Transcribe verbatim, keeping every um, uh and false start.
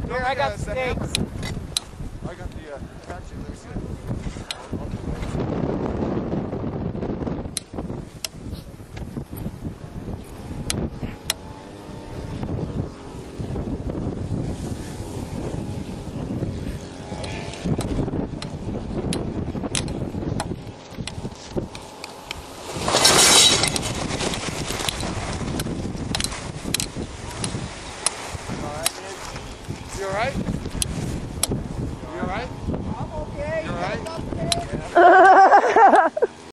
Here, I got stakes. I got the uh, action. Let me see it. You alright?